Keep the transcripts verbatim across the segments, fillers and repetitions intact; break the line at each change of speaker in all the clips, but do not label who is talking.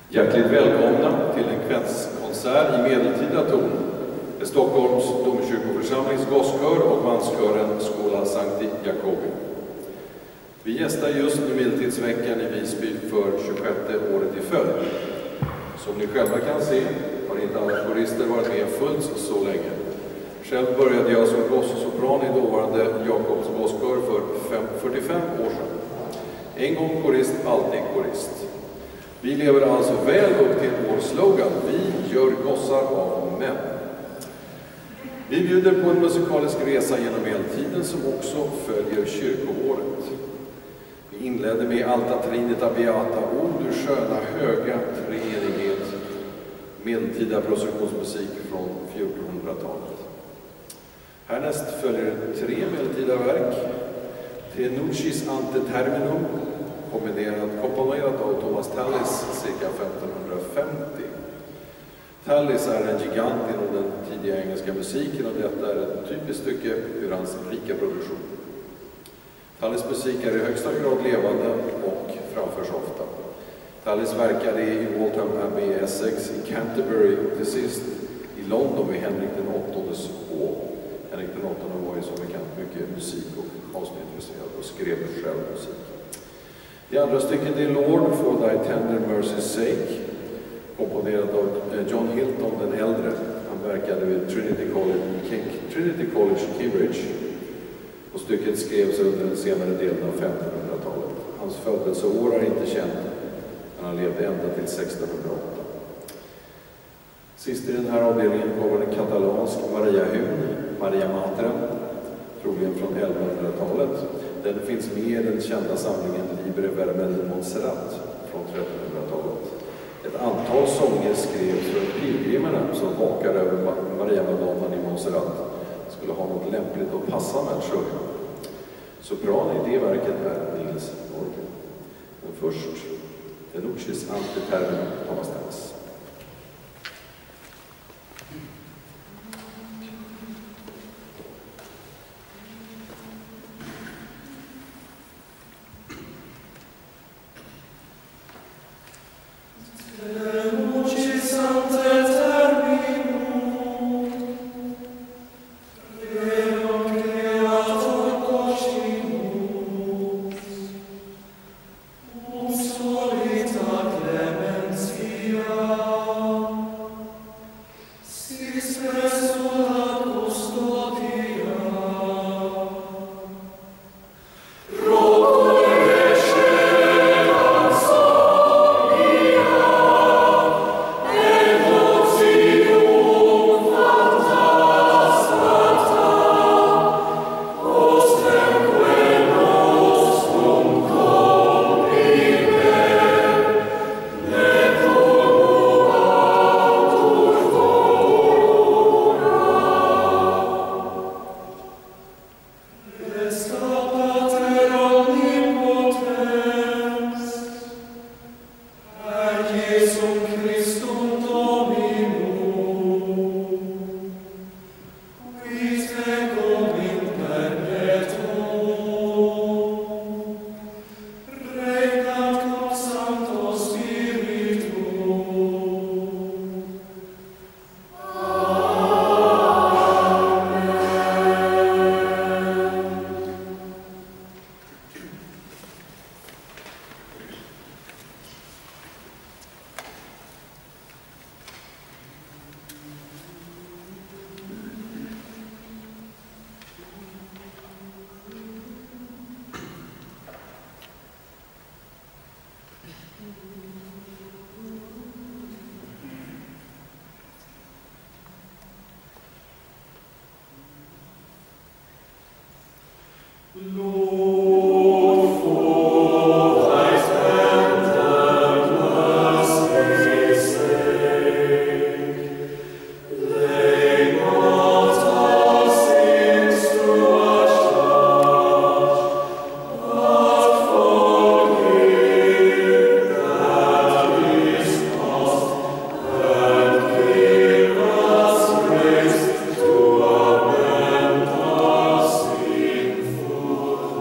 Hjärtligt välkomna till en kvällskonsert i medeltida ton med Stockholms domkyrkoförsamlings gosskör och manskören Scola Sancti Jacobi. Vi gästar just nu medeltidsveckan i Visby för tjugosjätte året i följd. Som ni själva kan se har inte alla korister varit med fullt så länge. Själv började jag som gossosopran i dåvarande Jacobs gosskör för fyrtiofem år sedan. En gång korist, alltid korist. Vi lever alltså väl upp till vår slogan: vi gör gossar av män. Vi bjuder på en musikalisk resa genom medeltiden som också följer kyrkoåret. Vi inledde med Alta Trinita Beata, ord ur sköna höga treenighet, medeltida processionsmusik från fjortonhundratalet. Härnäst följer tre medeltida verk: Te Nucis ante terminum, kombinerat, komponerat av Thomas Tallis cirka femtonhundrafemtio. Tallis är en gigant inom den tidiga engelska musiken och detta är ett typiskt stycke ur hans rika produktion. Tallis musik är i högsta grad levande och framförs ofta. Tallis verkade i Waltham Abbey i Essex, i Canterbury och till sist i London vid Henrik den åttondes hov. Henrik den åttonde var ju som bekant mycket musik och konstintresserad och skrev själv musik. Det andra stycket är Lord for Thy Tender Mercy's Sake, komponerat av John Hilton den äldre. Han verkade vid Trinity College, Trinity College Cambridge och stycket skrevs under den senare delen av femtonhundratalet. Hans födelseår är inte känt, men han levde ända till sextonhundraåtta. Sist i den här avdelningen kommer en katalansk Maria-hymn, Maria Mater, troligen från elvahundratalet. Den finns med i den kända samlingen Libre Vermel Montserrat från trettonhundratalet. Ett antal sånger skrevs för pilgrimerna som vakar över Maria Madonnan i Montserrat skulle ha något lämpligt att passa med att sjunga. Sopran i det verket är Nils Morgan. Men först, Te Nucis ante terminum, Thomas Tallis.
Fool.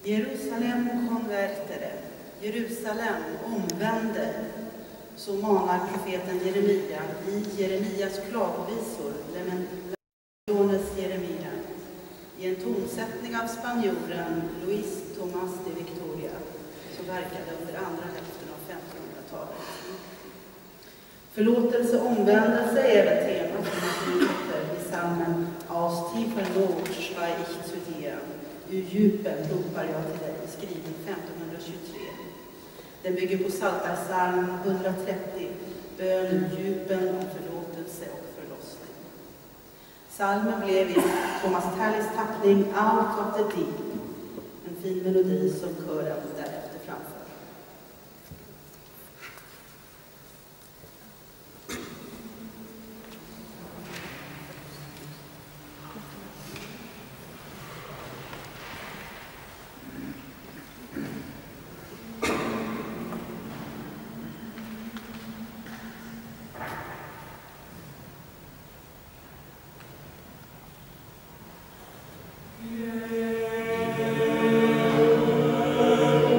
Jerusalem konvertere, Jerusalem omvände, så manar profeten Jeremia i Jeremias klagovisor, Lamentationes Jeremia, i en tonsättning av spanjoren Luis Tomás de Victoria, som verkade under andra hälften av femtonhundratalet. Förlåtelse och omvändelse är även temat som heter i psalmen Aus tiefer Not schrei ich zu dir. Ur djupen ropar jag till dig, skriven femtonhundratjugotre. Den bygger på Psaltarpsalm etthundratrettio, bön ur djupen om förlåtelse och förlossning. Psalmen blev i Thomas Tallis tappning Out of the Deep, en fin melodi som kören därefter framför.
Yeah.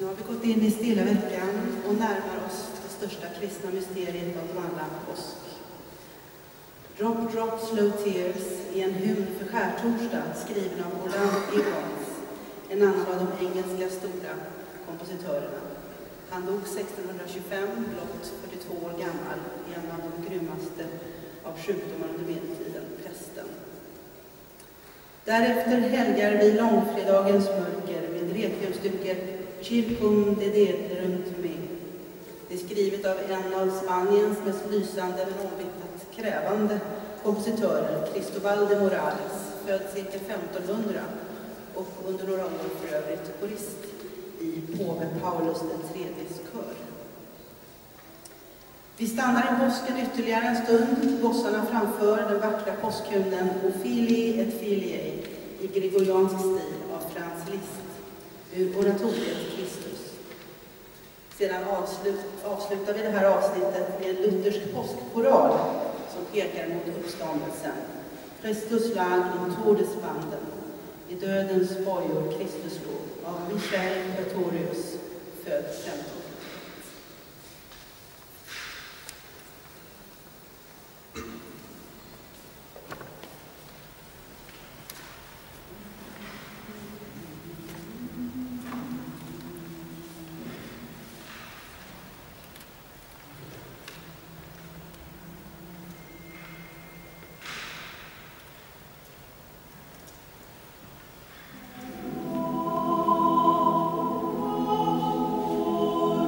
Nu har vi gått in i stilla veckan och närmar oss det största kristna mysteriet av dem alla, påsk. Drop, drop, slow tears är en hymn för skärtorsdag skriven av Orlando Gibbons, en annan av de engelska stora kompositörerna. Han dog sextonhundratjugofem, blott fyrtiotvå år gammal, en av de grymmaste av sjukdomar under medeltiden, pesten. Därefter helgar vi långfredagens mörker med requiemstycket Circum dederunt me. Det är skrivet av en av Spaniens mest lysande men omvittnat krävande kompositörer, Cristobal de Morales, född cirka femtonhundra och under några år för övrigt korist i påve Paulus den tredjes kör. Vi stannar i påsken ytterligare en stund. Gossarna framför den vackra påskhymnen O Filii et Filiae i gregoriansk stil av Franz Liszt ur oratoriet Kristus. Sedan avslut, avslutar vi det här avsnittet med en luthersk påskkoral som pekar mot uppståndelsen. Christus lag in todesbanden, i dödens bojor Kristus låg, av Michael Pretorius, född femton.
Oh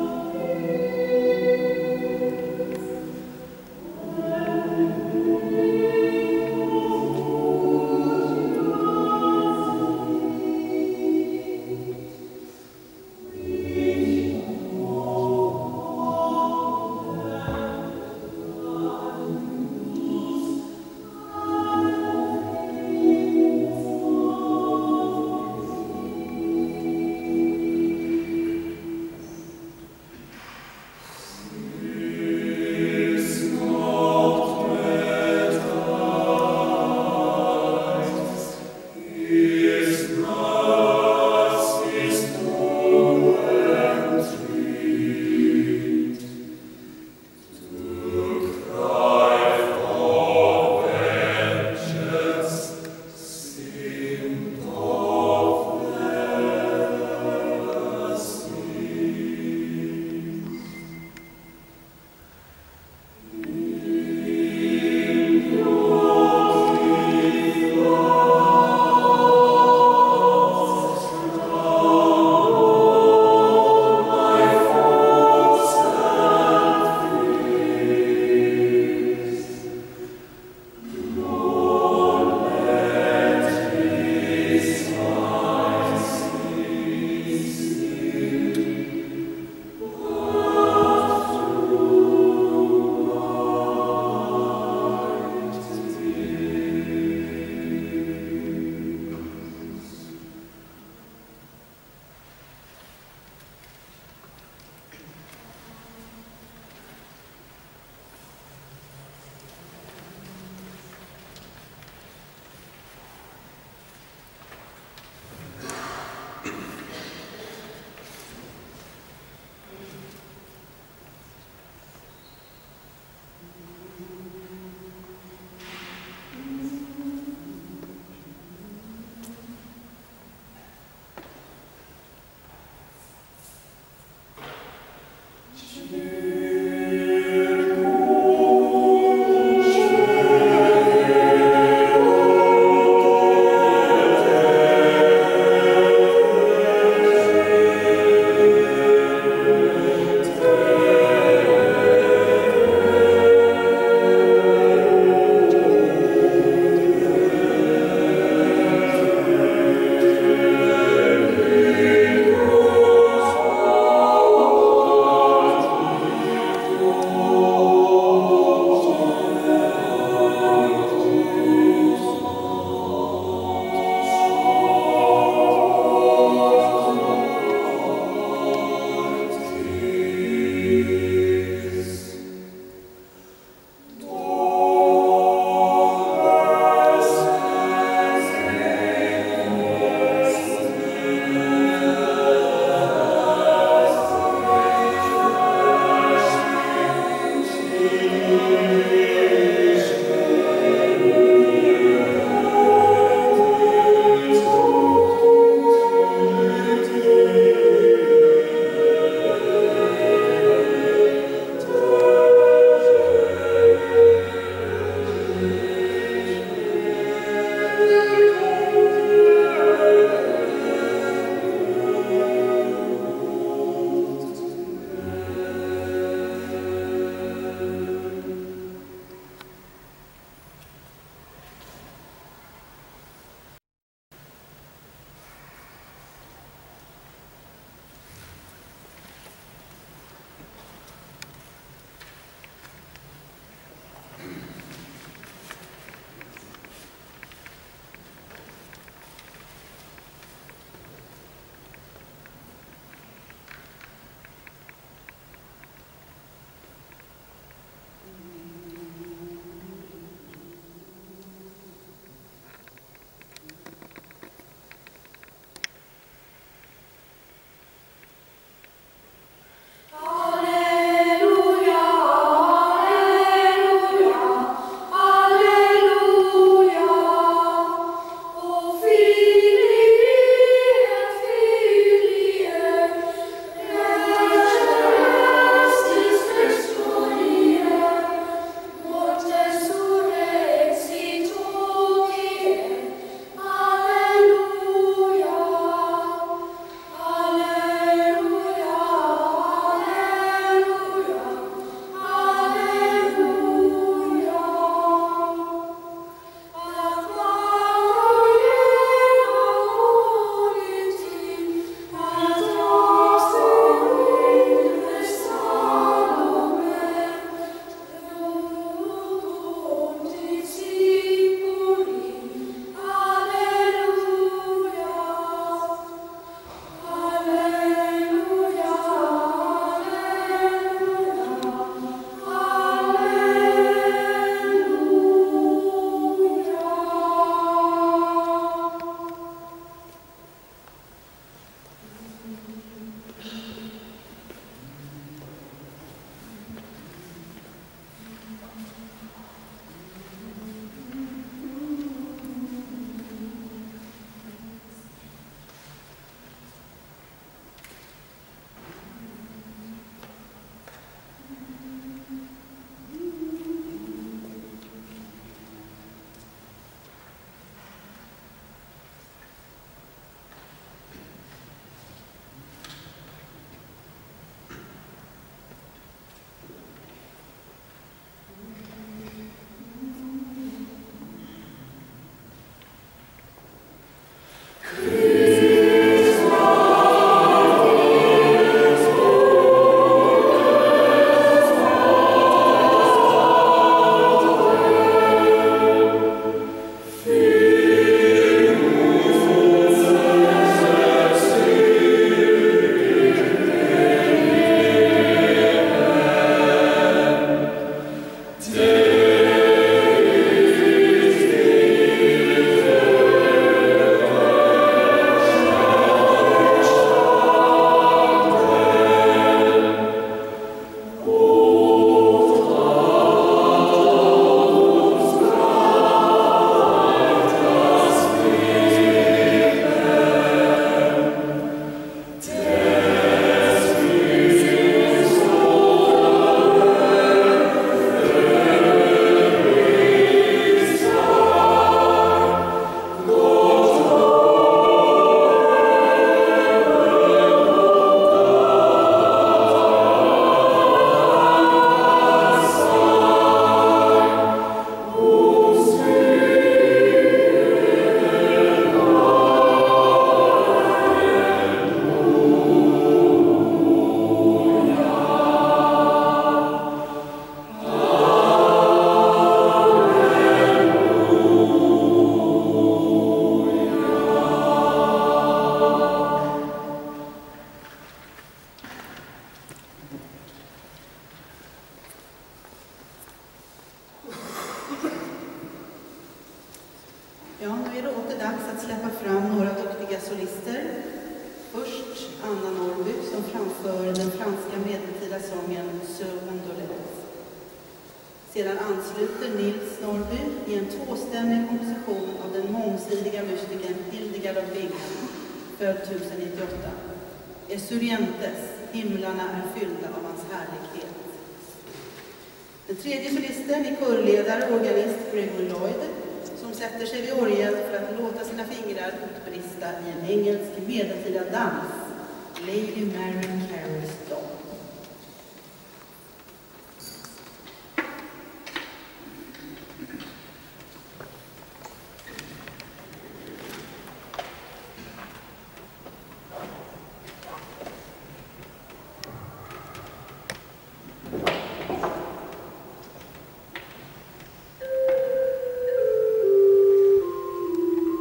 Anna Norrby som framför den franska medeltida sången Sur Gondolette. Sedan ansluter Nils Norrby i en tvåstämmig komposition av den mångsidiga mystikern Hildegard av Bingen, född tusen nittioåtta. Esurientes, himlarna är fyllda av hans härlighet. Den tredje solisten är körledare och organist Gregory Lloyd, som sätter sig vid orgeln för att låta sina fingrar utbrista i en engelsk medeltida dans, Lady Mary Carey's Dog.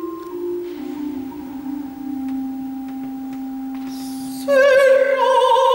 Sera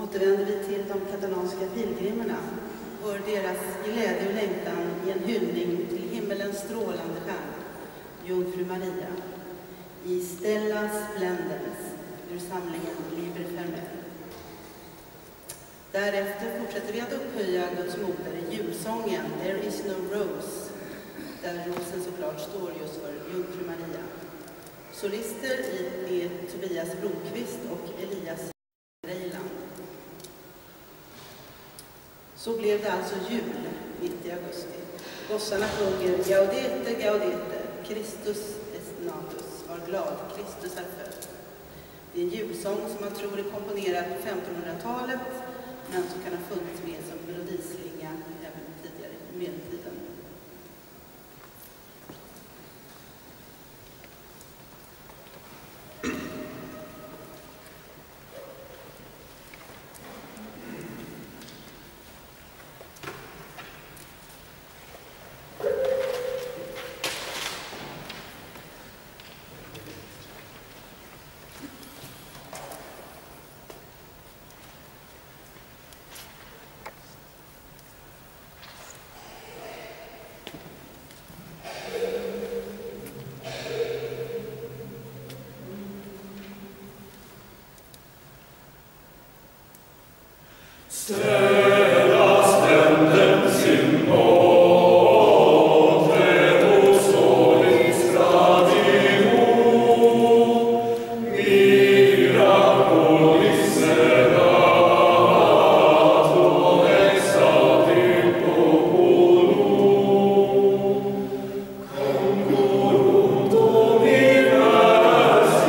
återvänder vi till de katalanska pilgrimerna, hör deras glädje och längtan i en hyllning till himmelens strålande stjärna, Jungfru Maria, i Stella Splendens, ur samlingen Liber Fermel. Därefter fortsätter vi att upphöja Guds moder i julsången There is no rose, där rosen såklart står just för Jungfru Maria. Solister är Tobias Blomqvist och Elias Reiland. Så blev det alltså jul mitt i augusti. Gossarna sjunger Gaudete, Gaudete, Christus est natus, var glad, Kristus är född. Det är en julsång som man tror är komponerad på femtonhundratalet, men som kan ha funnits med som melodislinga även tidigare i medeltiden.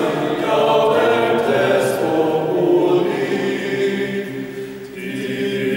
Yeah.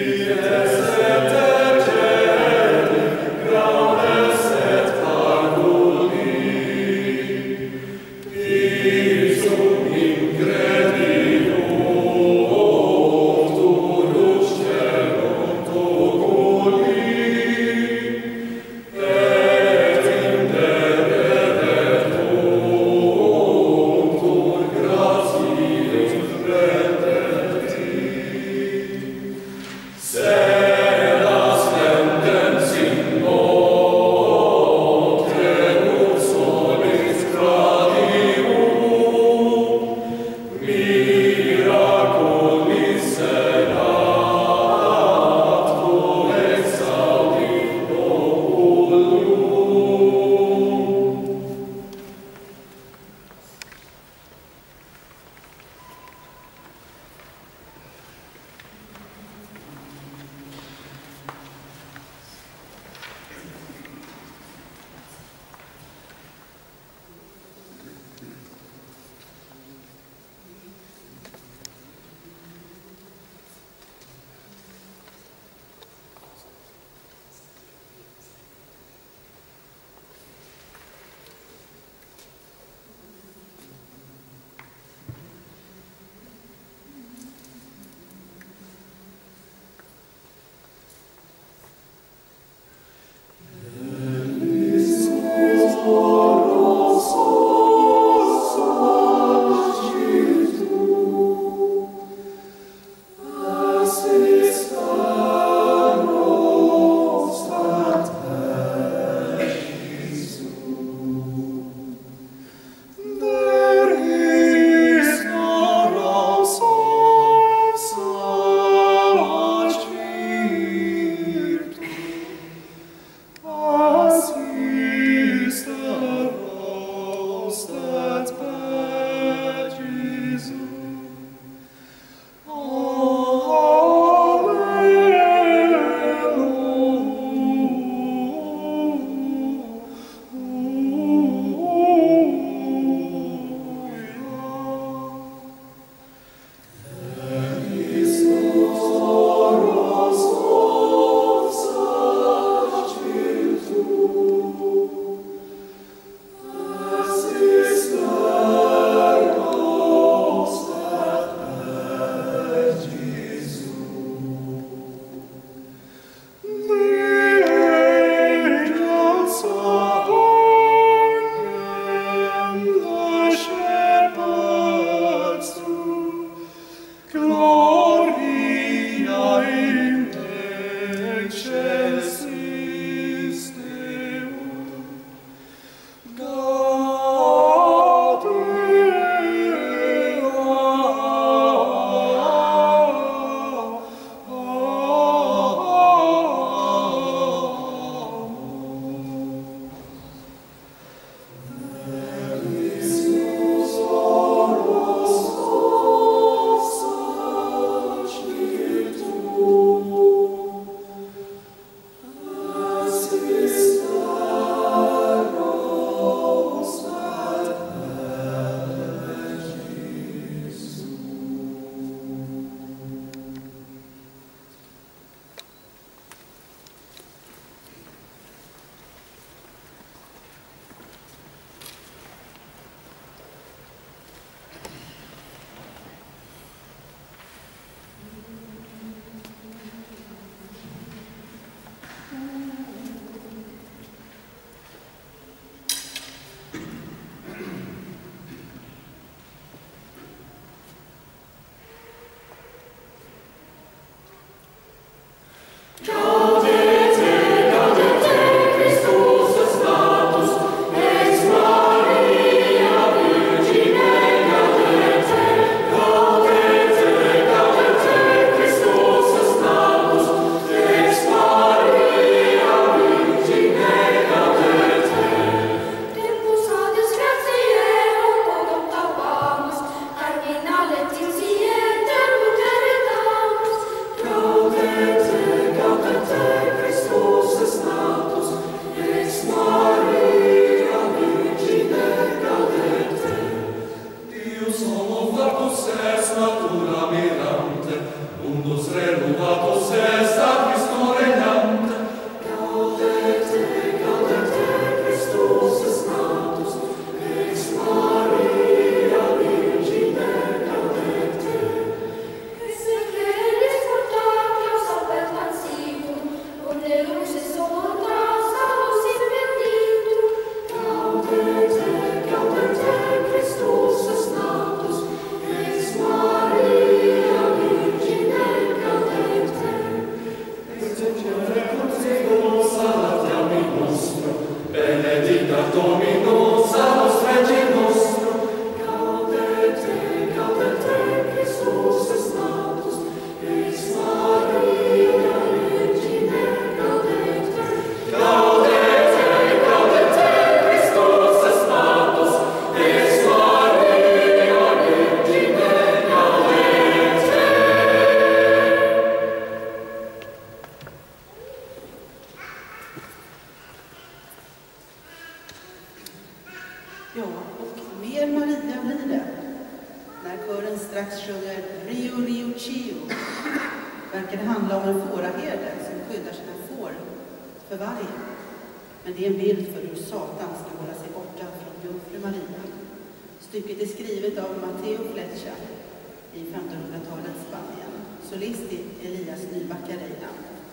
Ja, och mer Maria blir det. När kören strax sjunger Rio, Rio, Chio verkar det handla om en fåraherde som skyddar sina får för vargen. Men det är en bild för hur Satan ska hålla sig borta från jungfru Maria. Stycket är skrivet av Matteo Fletcher i femtonhundratalets Spanien, solist i Elias Nybackareina.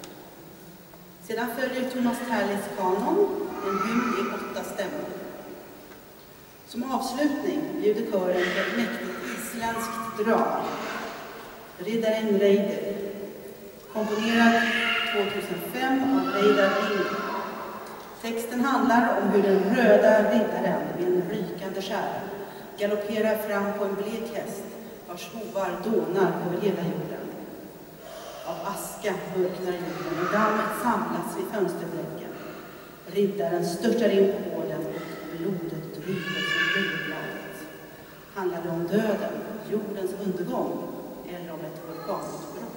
Sedan följer Thomas Terlis kanon, en hymn i åtta stämmor. Som avslutning bjuder kören ett mäktigt isländskt drag. Riddaren Reider, komponerad tjugohundrafem av Reidar Ing. Texten handlar om hur den röda riddaren med en rykande skär galopperar fram på en blek häst vars hovar dånar över hela jorden. Av aska mörknar jorden och dammet samlas vid fönsterblecken. Riddaren störtar in på gården och blodet dryper från blodbladet. Handlar det om döden, jordens undergång eller om ett organutbrott?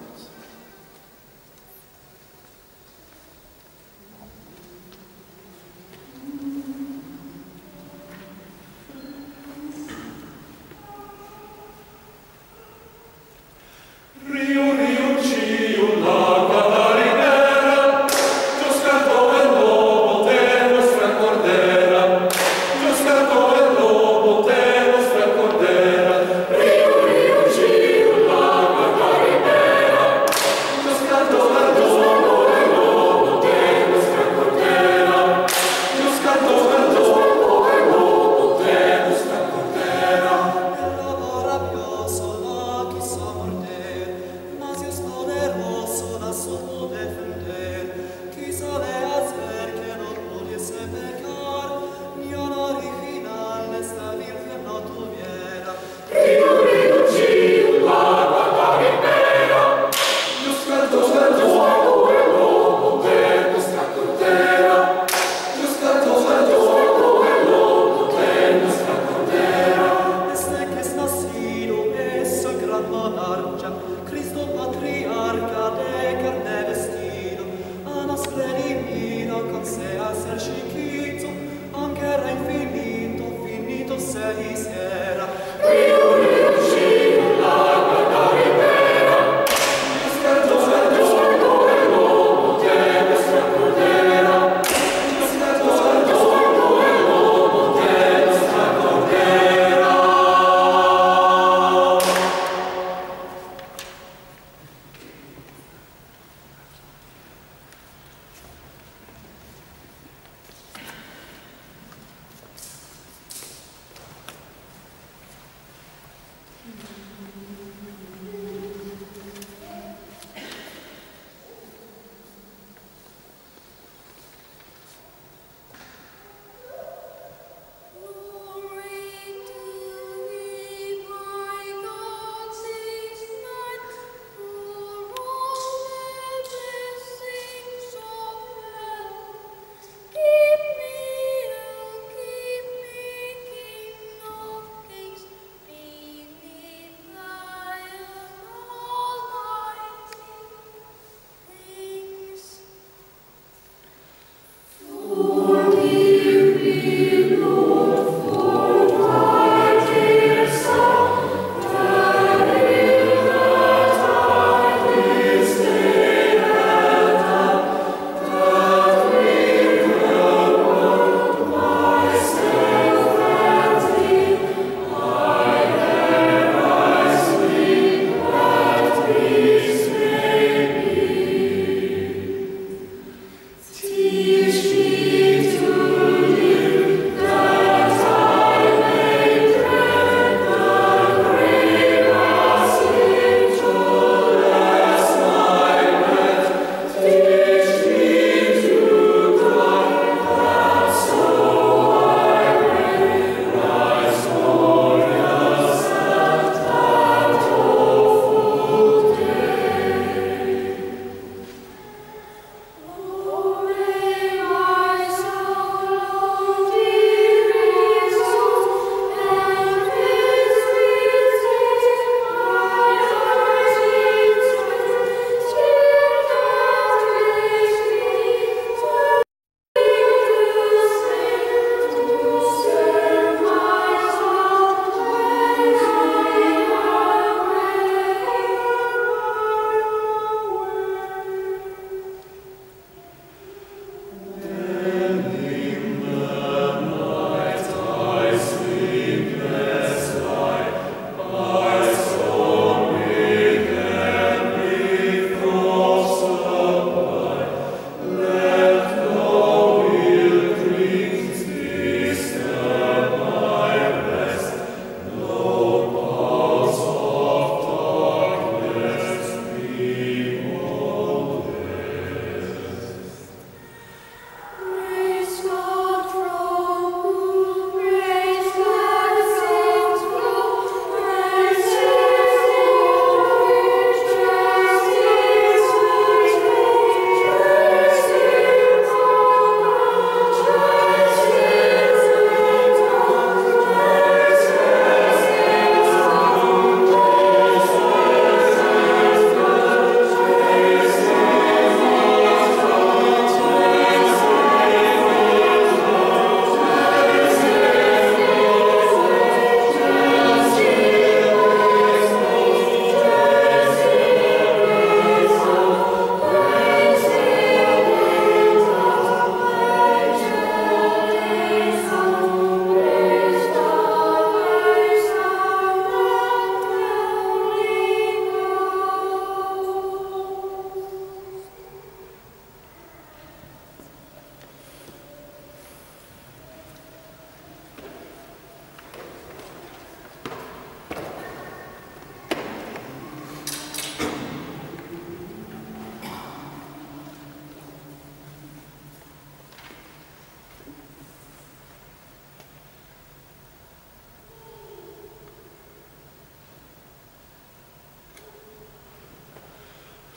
Rio, Rio, Cio, la Macarena.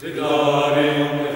Te glorium